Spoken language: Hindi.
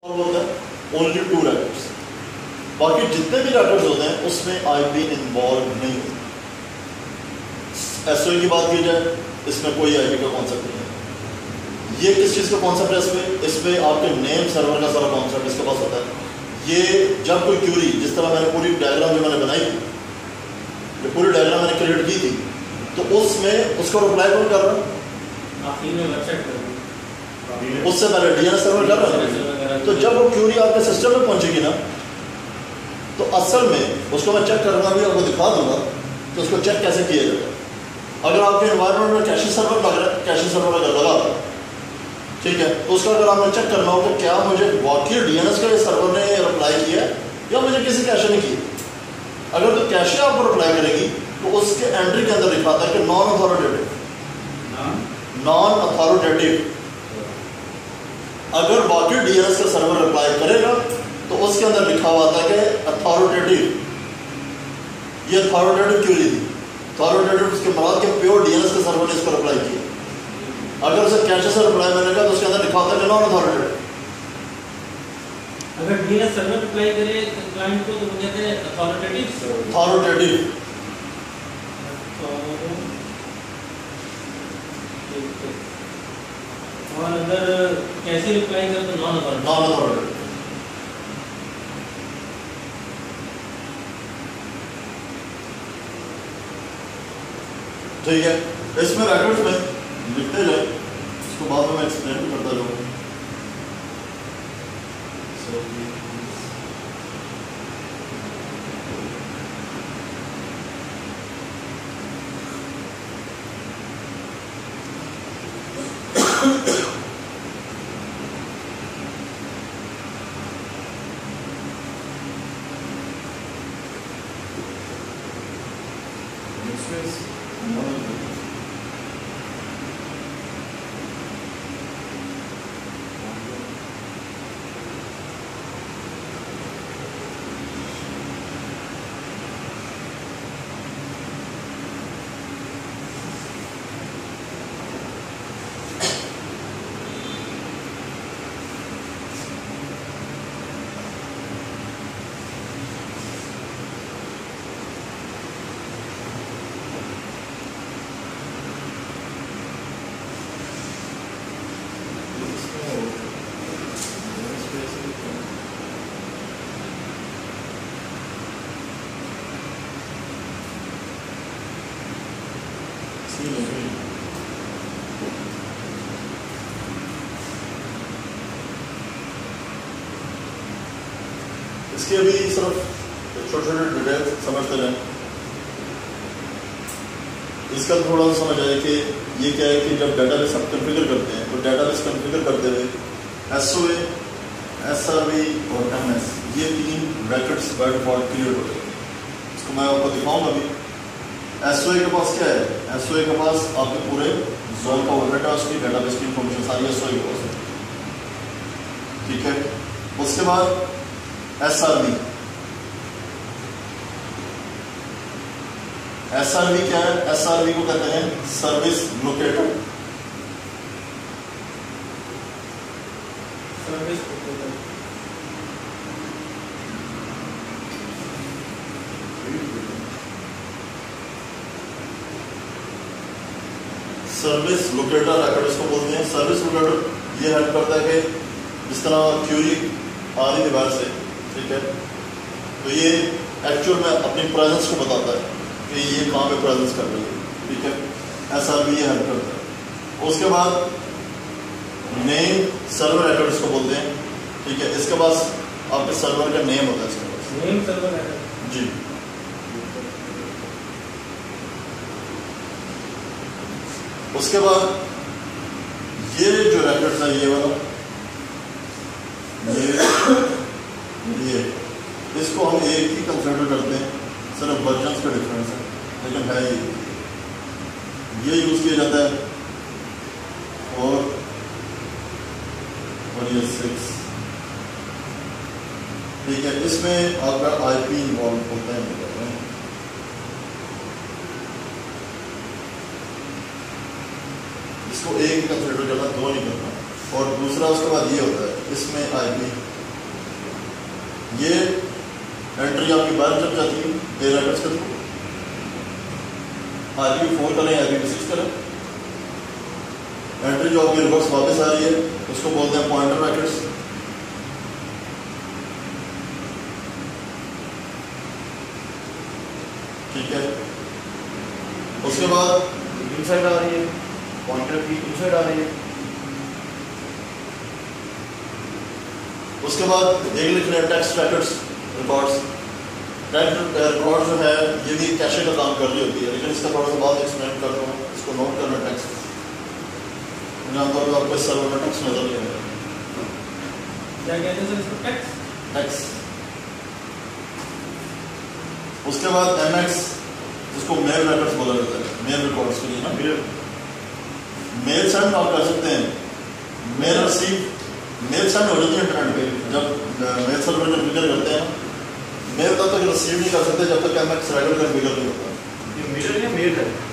होता है ओनली 2 रैकेट्स, बाकी जितने भी रैकेट्स होते हैं उसमें आईपी इन्वॉल्व नहीं होता। एसओई की बात की जाए, इसमें कोई आईपी का कॉन्सेप्ट नहीं है। ये किस चीज़ का कॉन्सेप्ट है? इसमें आपके नेम सर्वर का सारा कॉन्सेप्ट इसके पास होता है। ये जब कोई क्यूरी, जिस तरह मैंने पूरी डायग्राम जो मैंने बनाई थी, जो पूरी डायग्राम मैंने क्रिएट की थी, तो उसमें उसको रिप्लाई कौन कर रहा है? उससे पहले डीएनएस सर्वर कर रहा है। तो जब वो क्यूरी आपके सिस्टम में पहुंचेगी ना, तो असल में उसको मैं चेक करूंगा, भी आपको दिखा दूंगा कि उसको चेक कैसे किया जाता है। अगर आपके एनवायरनमेंट में कैशिंग सर्वर लग रहा है, कैशिंग सर्वर अगर लगा था, ठीक है, तो उसका अगर आपने चेक करना हो कि क्या मुझे वाकई डीएनएस का सर्वर ने रिप्लाई किया या मुझे किसी कैशे ने किया। अगर तो कैशे आपको रिप्लाई करेगी तो उसके एंट्री के अंदर दिखाता है कि नॉन अथॉरिटेटिव। अगर वाकई डीएनएस का सर्वर रिप्लाई करेगा तो उसके अंदर लिखा हुआ था कि अथॉरिटेटिव। ये अथॉरिटेटिव क्यों ली थी? अथॉरिटेटिव उसके मराद के प्योर डीएनएस के सर्वर ने इसको रिप्लाई किया। अगर उसे कैशे से रिप्लाई मिलेगा तो उसके अंदर लिखा होता है नॉन अथॉरिटेटिव। अगर डीएनएस सर्वर रिप्लाई करे क्लाइंट को तो वो कहते हैं अथॉरिटेटिव। और अगर कैसे रिप्लाई करे तो नॉन अथॉरिटेटिव। ठीक है, इसमें रैकेट्स में लिखते जाए, इसको बाद में मैं एक्सप्लेन करता जाऊँ। इसके अभी सिर्फ छोटे-छोटे डिटेल्स समझते रहें। इसका थोड़ा सा समझ आए कि ये क्या है कि जब डेटाबेस आप कॉन्फ़िगर करते हैं तो डेटाबेस कॉन्फ़िगर करते हुए एसओए, एसआरवी और एमएस, ये 3 रैकेट्स बाय डिफॉल्ट क्रिएट होते हैं। इसको मैं आपको दिखाऊंगा अभी। एसओए के पास क्या है? एसओए के पास आपके पूरे जोन का वर्ल्ड उसकी डेटाबेस की इंफॉर्मेशन सारी एसओए के पास है, ठीक है। उसके बाद एसआरवी। एसआरवी क्या है? एसआरवी को कहते हैं service locator. Service locator racket इसको बोलते हैं। सर्विस लोकेटर ये हेल्प करता है कि जिस तरह क्यूरी आ रही है बाहर से, ठीक है, तो ये एक्चुअल में अपनी प्रेजेंस को बताता है कि ये कहाँ पे प्रेजेंस कर रही है, ठीक है। एसआरवी ये हेल्प करता है। उसके बाद नेम सर्वर रैकेट इसको बोलते हैं, ठीक है। इसके पास आपके सर्वर का नेम होता है, इसके पास नेम सर्वर रैकेट जी। उसके बाद ये जो रैकेट्स है, ये वाला, ये इसको हम एक ही कंसिडर करते हैं, सिर्फ वर्जन्स का डिफरेंस है, लेकिन है ये यूज किया जाता है। और ये 6, ठीक है। इसमें आपका आईपी इन्वॉल्व होता है। इसको एक ही कंसिडर करना, दो नहीं करना। और दूसरा उसके बाद ये होता है इसमें आईपी, ये एंट्री आपकी बाहर जब जाती है ए रैकेट्स के थ्रू, IP4 करें IP6 करें, एंट्री जो आपकी रिवर्स वापस आ रही है उसको बोलते हैं पॉइंटर रैकेट्स। ठीक है, उसके बाद इनसाइड आ रही है, पॉइंटर की इनसाइड आ रही है। उसके बाद एक लिख रहे हैं टेक्स्ट रैकेट्स रिकॉर्ड्स। रिकॉर्ड जो है ये भी कैशे का काम कर रही होती है, लेकिन इसका थोड़ा सा बाद एक्सप्लेन कर रहा हूँ, इसको नोट करना टेक्स्ट। आमतौर पर आपको इस सर्वर में टेक्स्ट नजर नहीं आएगा। क्या कहते हैं सर इसको? टेक्स्ट। टेक्स्ट। उसके बाद MX जिसको मेल रैकेट्स बोला जाता है, मेल रिकॉर्ड्स के लिए ना, मेल सेंड आप कर सकते हैं, मेल रिसीव, मेल सेंड हो जाती है इंटरनेट पे। जब मेल सर्वर कॉन्फ़िगर करते हैं मेल तब तक रिसीव नहीं कर सकते जब तक MX रैकेट कॉन्फ़िगर नहीं होता। ये मिरर या मेल है?